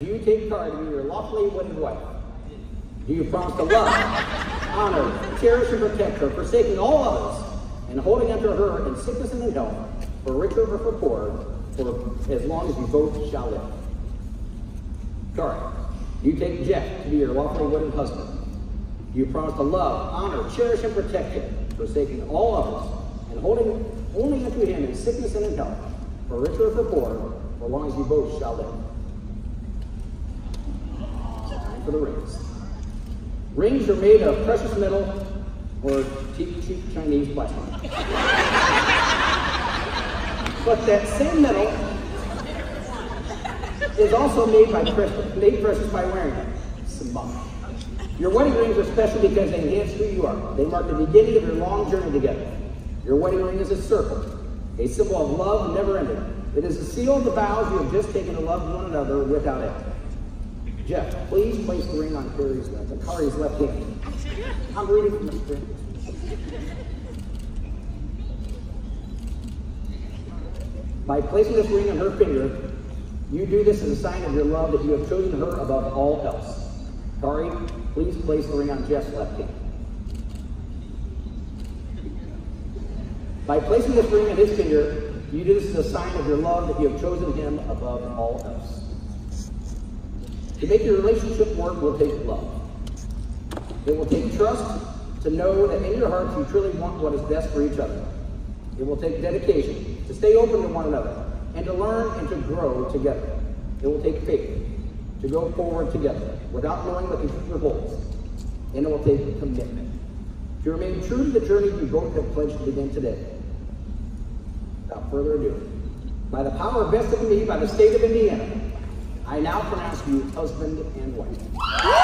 Do you take Kari to be your lawfully wedded wife? Do you promise to love, honor, cherish, and protect her, forsaking all others, and holding unto her in sickness and in health, for richer or for poorer, for as long as you both shall live? Kari, do you take Jeff to be your lawfully wedded husband? Do you promise to love, honor, cherish, and protect him, forsaking all others, and holding only unto him in sickness and in health, for richer or for poorer, for as long as you both shall live? Time for the rings. Rings are made of precious metal or cheap Chinese plastic. But that same metal is also made precious by wearing it. Symbolic. Your wedding rings are special because they enhance who you are. They mark the beginning of your long journey together. Your wedding ring is a circle, a symbol of love never ending. It is a seal of the vows you have just taken to love one another without end. Jeff, please place the ring on Kari's left hand. I'm reading from the script. By placing this ring on her finger, you do this as a sign of your love that you have chosen her above all else. Kari, please place the ring on Jeff's left hand. By placing this ring on his finger, you do this as a sign of your love that you have chosen him above all else. To make your relationship work will take love. It will take trust to know that in your hearts you truly want what is best for each other. It will take dedication to stay open to one another and to learn and to grow together. It will take faith to go forward together without knowing what the future holds. And it will take commitment to remain true to the journey you both have pledged to begin today. Without further ado, by the power vested in me by the state of Indiana, I now pronounce you husband and wife.